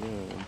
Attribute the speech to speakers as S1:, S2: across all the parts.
S1: Boom.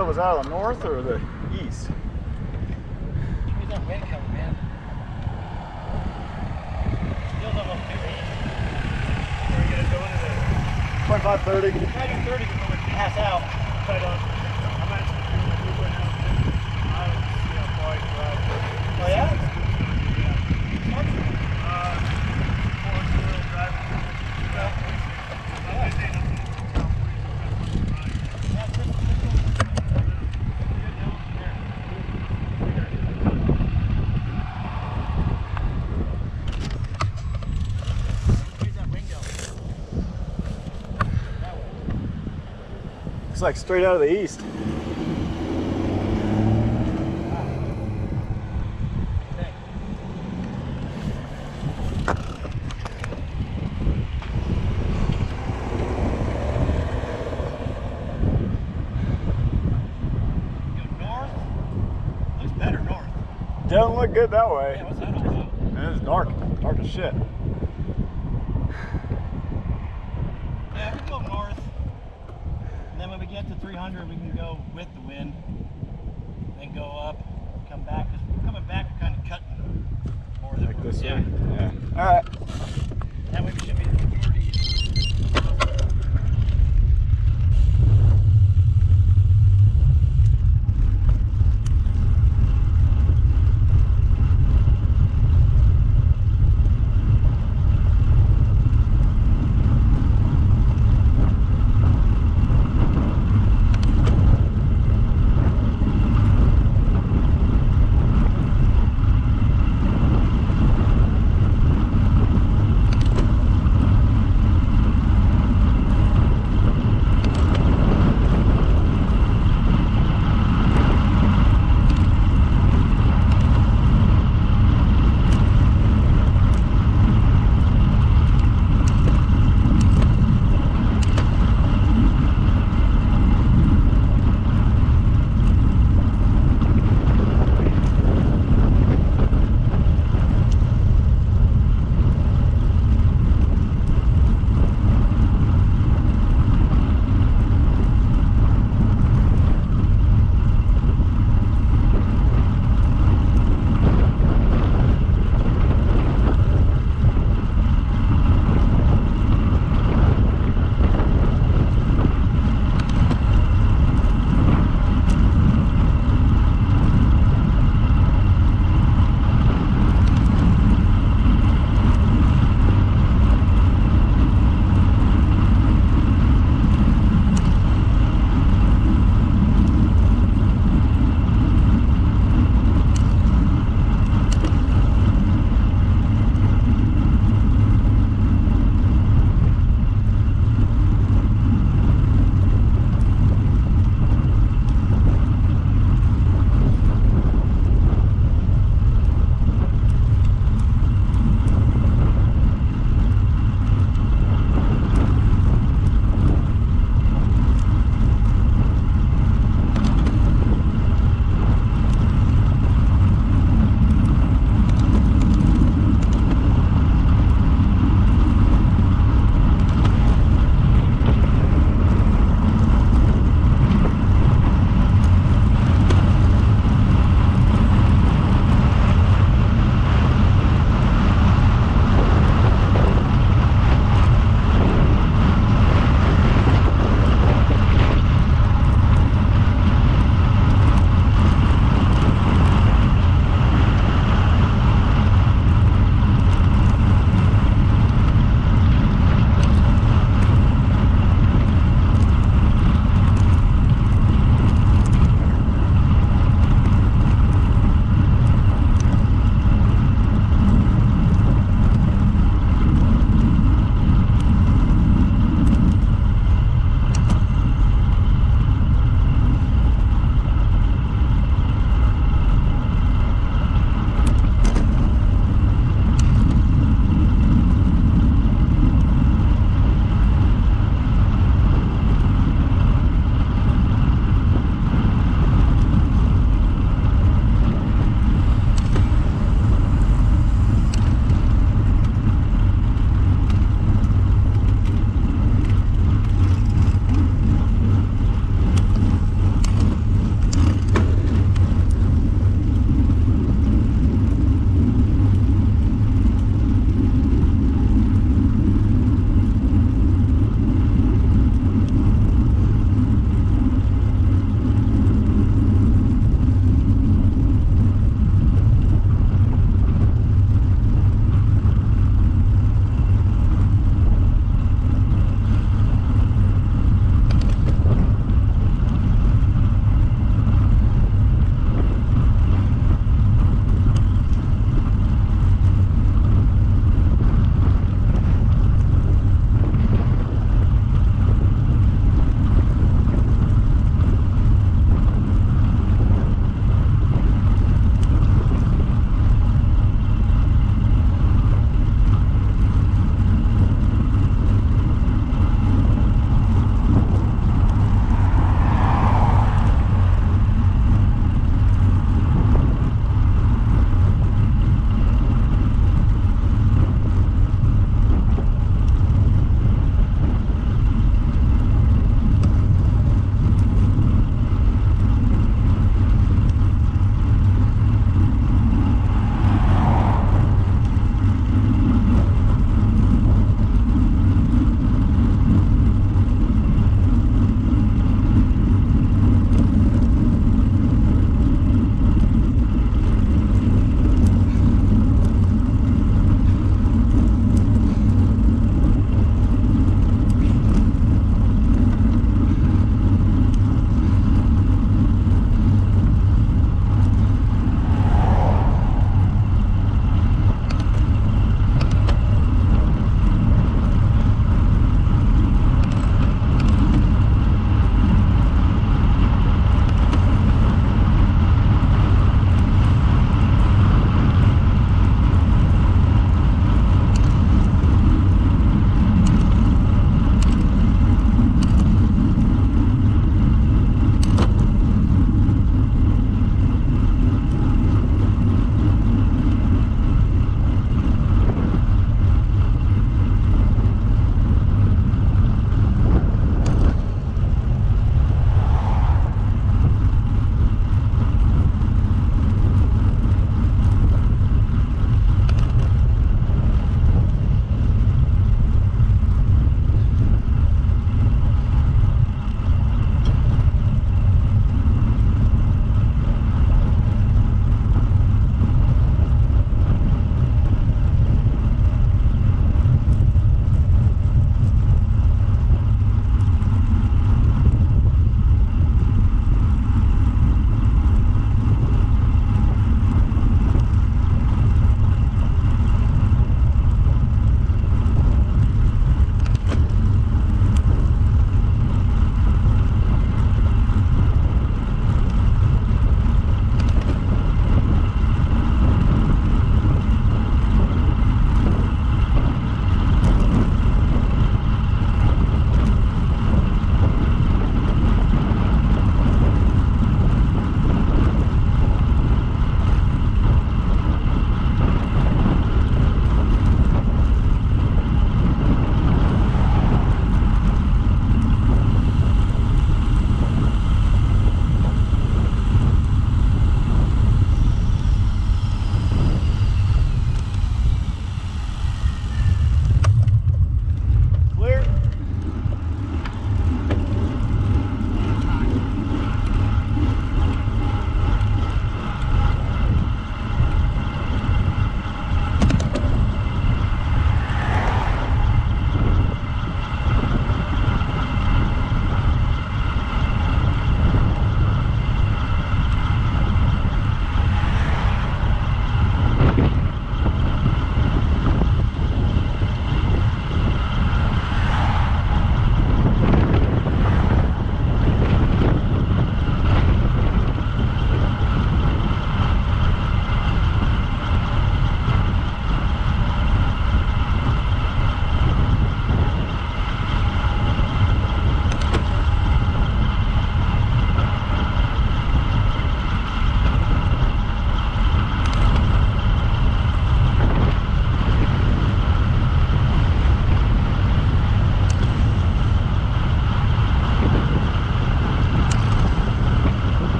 S1: tell was out of the north or the east.
S2: Where's that wind coming, man? Feels almost 50.
S3: We're gonna go into the
S1: 25, 30.
S2: Try to do 30 before we pass out.
S3: tight on. I'm actually doing a group right now. I don't see how far I can drive.
S2: Oh, yeah?
S3: Four-wheel drive.
S1: Looks like straight out of the east. Doesn't look good that way.
S2: Yeah, what's that all about?
S1: And it's dark as shit.
S2: Yeah, we can go north. And then when we get to 300, we can go with the wind. Then go up, come back. Because we're coming back, we're kind of cutting more than
S1: Like this
S2: yeah.
S1: way? Yeah. Alright.
S2: That way we should be pretty easy.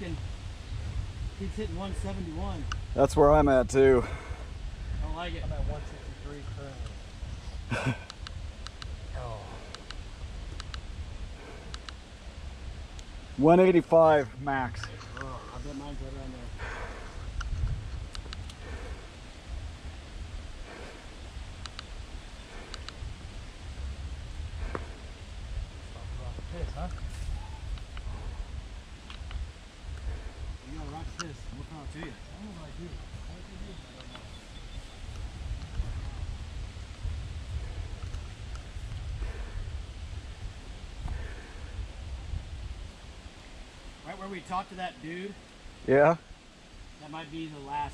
S2: keeps hitting 171.
S1: That's where I'm at too.
S2: I don't like it.
S3: I'm at 163 currently. Oh.
S1: 185 max.
S2: Oh, I bet mine's right around there.
S3: Piss, huh?
S2: You gotta rock this. What's wrong to you?
S3: I don't know what I do. What do you do? I don't know.
S2: Right where we talked to that dude,
S1: Yeah.
S2: that might be the last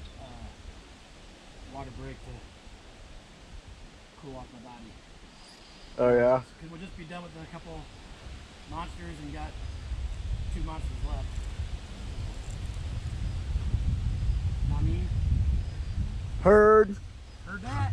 S2: water break to cool off my body.
S1: Oh yeah.
S2: Because we'll just be done with a couple monsters and got 2 monsters left. Know what I mean?
S1: Heard.
S2: Heard that?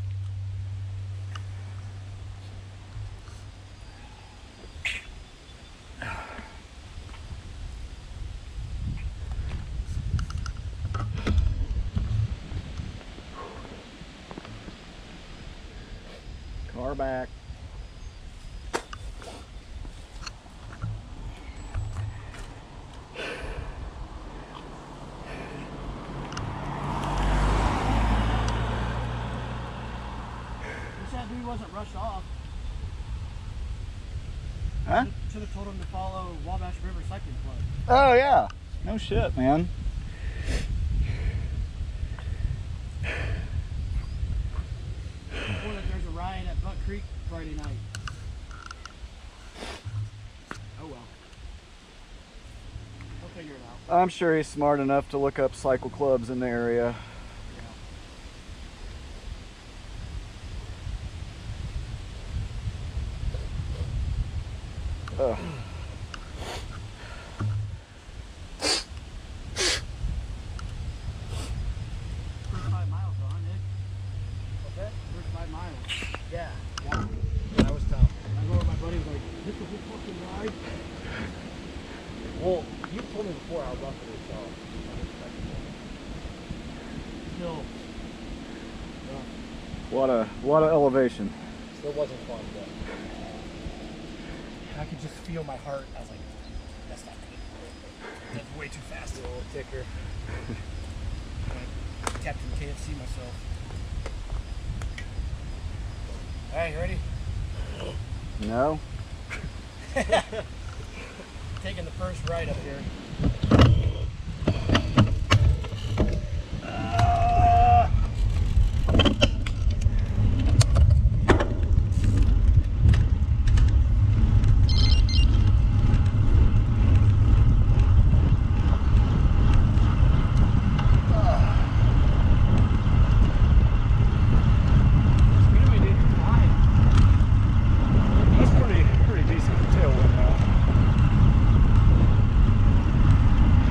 S1: Car back.
S2: Wish that dude wasn't rushed off.
S1: Huh?
S2: Should have told him to follow Wabash River Cycling Club.
S1: Oh yeah. No shit, man.
S2: Or that there's a riot at Buck Creek Friday night. Oh well. We'll figure it out.
S1: I'm sure he's smart enough to look up cycle clubs in the area. Ugh.
S2: 35 miles though, huh, Nick?
S3: What's that?
S2: 35 miles.
S3: Yeah.
S2: Yeah.
S3: That was tough.
S2: I go where my buddy was like, this was a fucking ride.
S3: Well, you told me before how rough it is, so.
S2: Still.
S1: What a elevation.
S3: Still wasn't fun, but. I could just feel my heart. I was like, that's not good. That's way too fast. A little ticker.
S2: Like, Captain KFC myself.
S3: Alright, you ready?
S1: No?
S2: Taking the first ride up here.
S1: That's pretty decent tailwind now.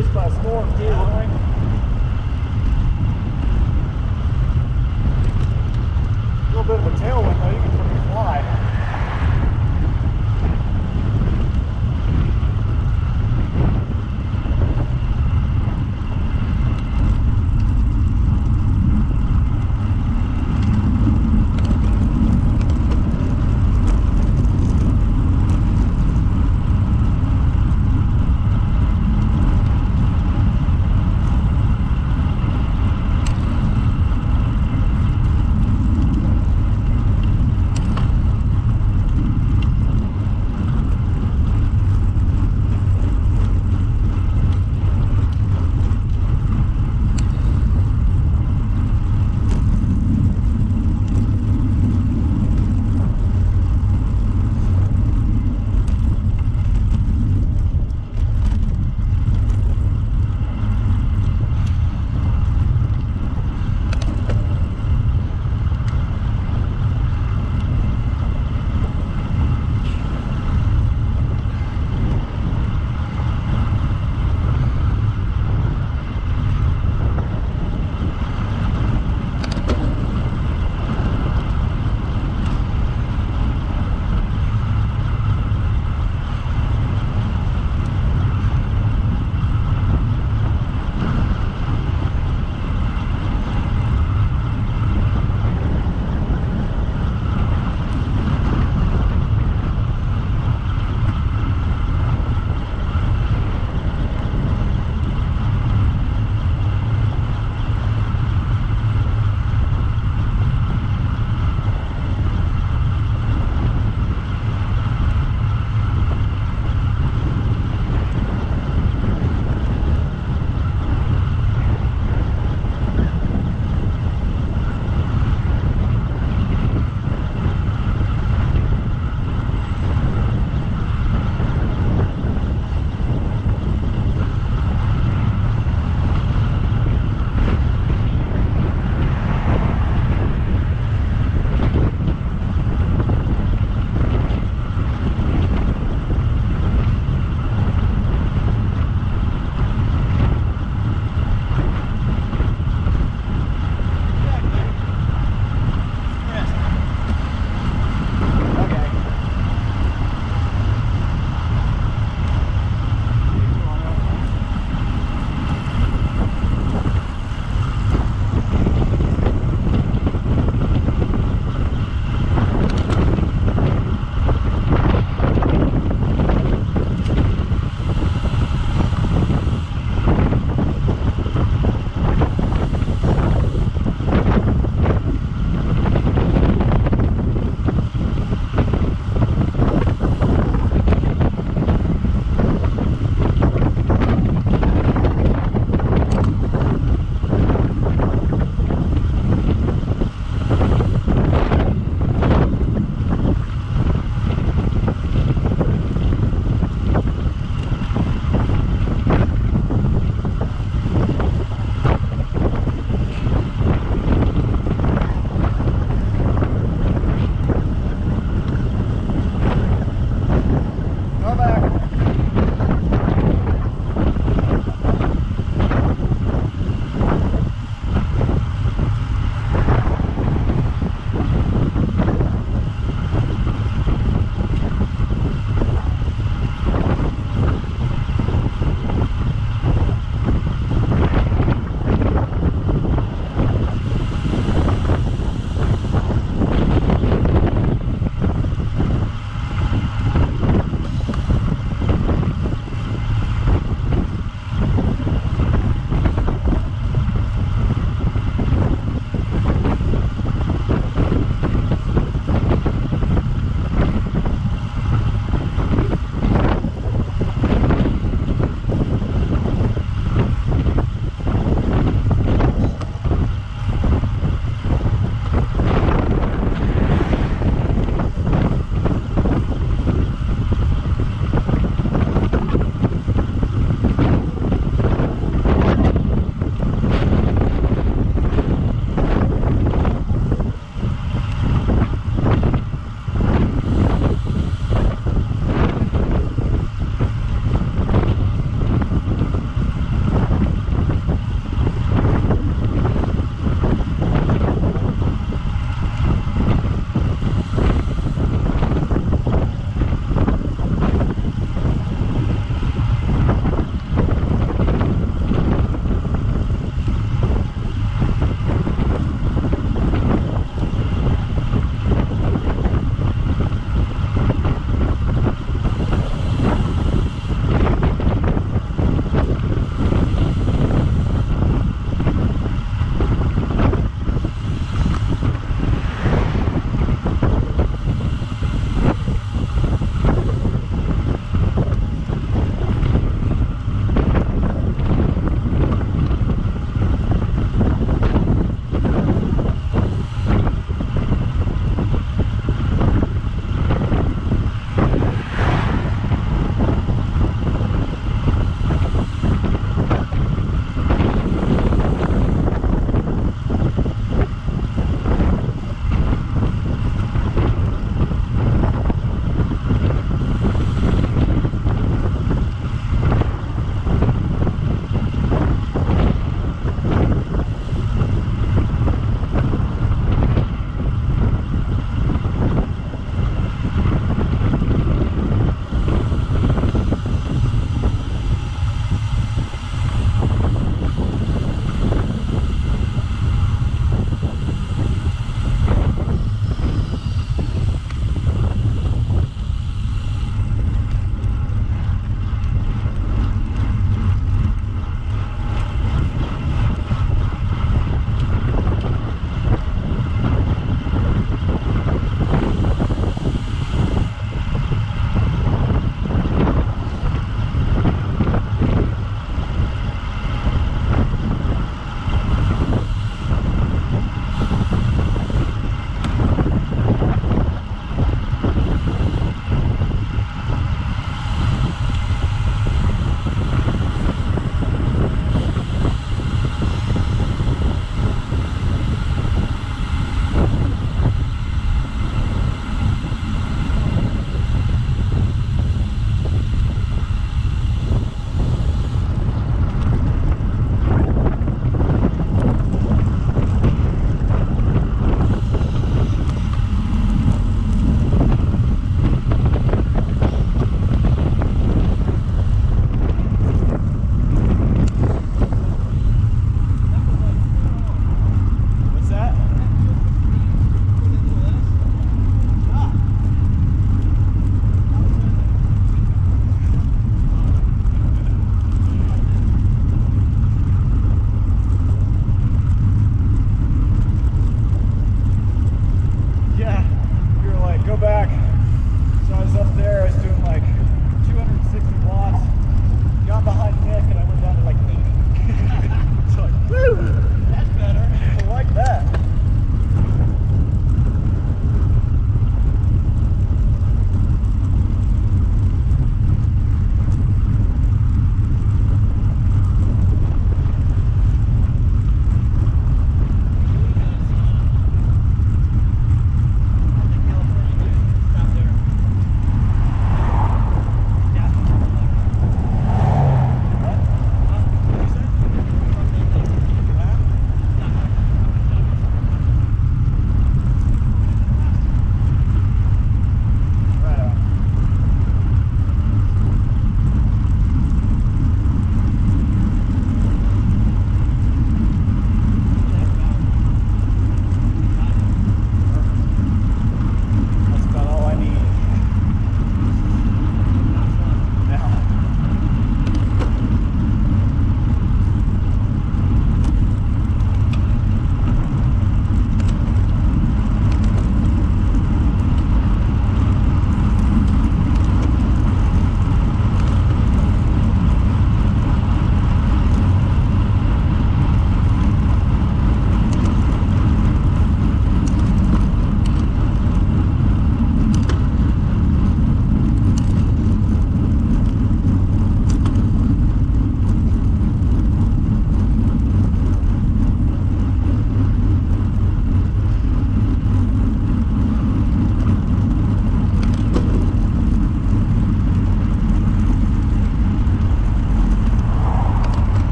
S3: chased by a storm too, aren't we? A little bit of a tailwind though, you can freaking fly.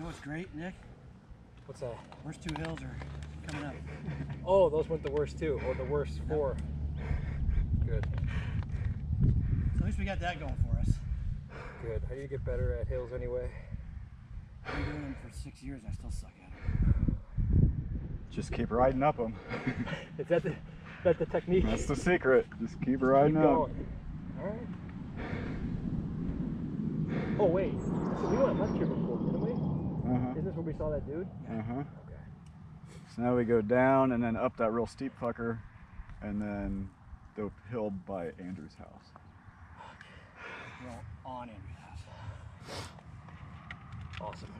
S2: what's great, Nick?
S3: What's that?
S2: Worst 2 hills are coming up.
S3: Oh, those weren't the worst 2, or the worst 4. Good.
S2: So at least we got that going for us.
S3: Good. How do you get better at hills anyway?
S2: I've been doing them for 6 years. I still suck at them.
S1: Just keep riding up them.
S3: Is that the technique?
S1: That's the secret. Just keep riding
S3: Keep
S1: up.
S3: going. All right. Oh wait, so we went left here before, didn't we? Isn't this where we saw that dude?
S1: Uh-huh.
S3: Okay.
S1: So now we go down and then up that real steep fucker, and then the hill by Andrew's house.
S2: Well, on Andrew's house.
S3: Awesome.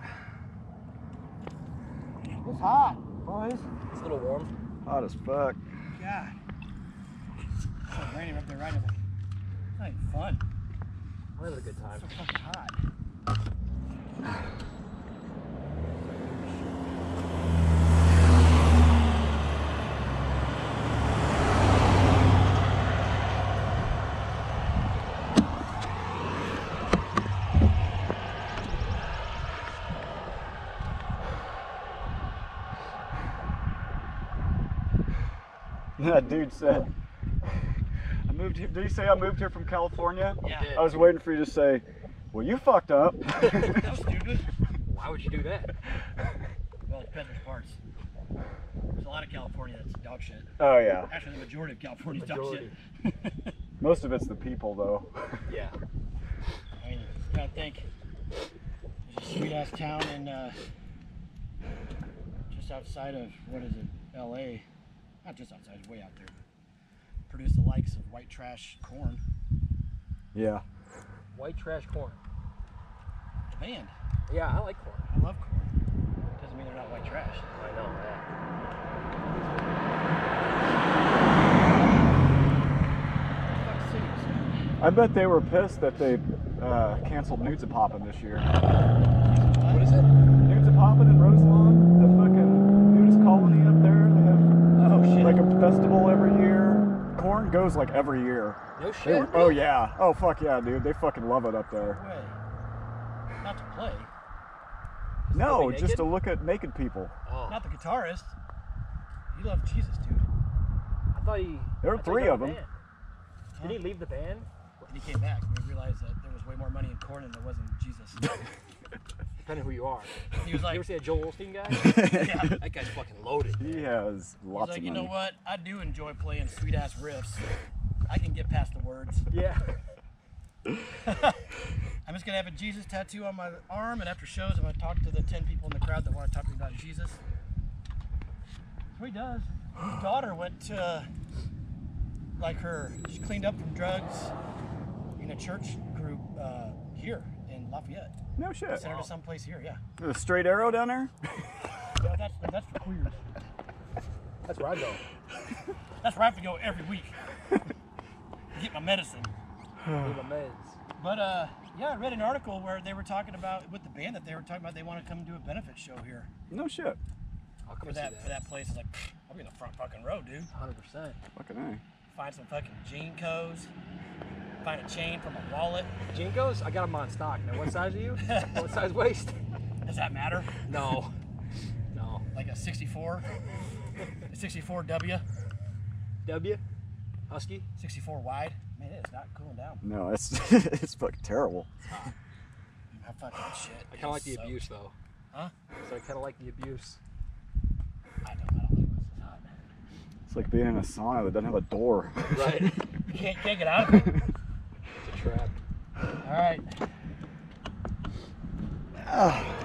S2: It's hot, boys.
S3: It's a little warm.
S1: Hot as fuck.
S2: God. So Brandon up there riding. It's not even fun.
S3: We're having a good time.
S2: It's so fucking hot.
S1: That dude said, I moved here. Did he say I moved here from California?
S2: Yeah.
S1: I was waiting for you to say, well, you fucked up.
S2: That was stupid.
S3: Why would you do that?
S2: Well, it depends which parts. There's a lot of California that's dog shit.
S1: Oh, yeah.
S2: Actually, the majority of California is dog
S3: Majority.
S2: shit.
S1: Most of it's the people, though.
S3: Yeah.
S2: I mean, you gotta think. There's a sweet ass town in just outside of, what is it, LA. Not just outside, it's way out there. Produce the likes of White Trash Corn.
S1: Yeah.
S3: White trash corn.
S2: The band.
S3: Yeah, I like corn.
S2: I love corn. Doesn't mean they're not white trash.
S3: I know that.
S2: Fuck cities.
S1: I bet they were pissed that they canceled Nudes a Poppin' this year.
S3: What is it?
S1: Nudes a Poppin' in Roselawn, the fucking nudist colony up there. They have
S2: Oh shit.
S1: like a festival every year. Corn goes like every year.
S3: No
S1: They-
S3: shit.
S1: oh yeah. Oh fuck yeah, dude. They fucking love it up there.
S2: No way. Not to play.
S1: No,
S3: be
S1: just
S3: naked?
S1: to look at naked people.
S3: Oh.
S2: Not the guitarist. He loved Jesus, dude.
S3: I thought he.
S1: There were
S3: I thought he
S1: 3
S3: got
S1: of
S3: the
S1: them.
S3: band. Did he leave the band?
S2: And he came back. We realized that there was way more money in corn than there was in Jesus.
S3: Depending who you are.
S2: He was
S3: You
S2: like,
S3: ever see a Joel Osteen guy?
S2: yeah.
S3: That guy's fucking loaded.
S1: He has
S2: He's
S1: lots
S2: like,
S1: of
S2: you
S1: money.
S2: know what? I do enjoy playing sweet ass riffs. I can get past the words.
S3: Yeah.
S2: I'm just gonna have a Jesus tattoo on my arm, and after shows, I'm gonna talk to the 10 people in the crowd that want to talk to me about Jesus. That's what he does. His daughter went to, she cleaned up from drugs in a church group here in Lafayette.
S1: No shit.
S2: Sent her to someplace here, yeah.
S1: The straight arrow down there?
S2: Yeah, that's for queers.
S3: That's where I go.
S2: That's where I have to go every week. Get my medicine.
S3: Need my meds.
S2: But yeah, I read an article where they were talking about with the band that they were talking about they want to come do a benefit show here
S1: No shit.
S3: I'll come
S2: for
S3: and see
S2: that for that place. It's like I'll be in the front fucking row, dude.
S3: 100%.
S1: Fucking A.
S2: Find some fucking Jeancos. Find a chain from a wallet.
S3: Jinkos, I got them on stock. Now, what size are you? What size waist?
S2: Does that matter?
S3: No. No.
S2: Like a 64, a 64W,
S3: W? Husky?
S2: 64 wide. Man, it's not cooling down.
S1: No, it's it's fucking terrible.
S2: I fucking shit.
S3: I kind of like the
S2: So-
S3: abuse, though.
S2: Huh?
S3: So I kind of like the abuse.
S2: I don't like this. It's hot.
S1: It's like being in a sauna that doesn't have a door.
S3: Right.
S2: You can't get out of it.
S3: It's a trap.
S2: All right.
S1: Ah.